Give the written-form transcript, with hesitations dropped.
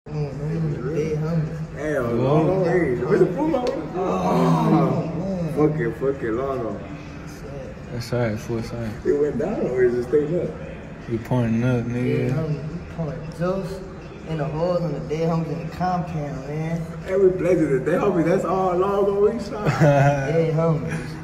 Dead homies. Damn, Longo. Hey, where's the food on? Fuck it, Longo. That's right, full side. It went down or is it staying up? We pointing up, nigga. Dead homies. We pointing juice in the holes on the dead homies in the compound, man. Hey, we blazing the dead homie. That's all Longo we shot. Dead homies.